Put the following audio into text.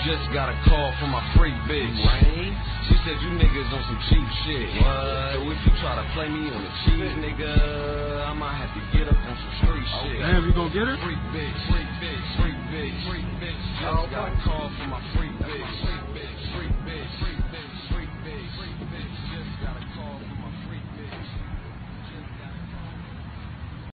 Just got a call from my freak bitch. Rain? She said you niggas on some cheap shit. What? So if you try to play me on the cheese, nigga, I might have to get up on some street shit. Damn, you gonna get her? Freak bitch, freak bitch, freak bitch, freak bitch. Just got a call from my freak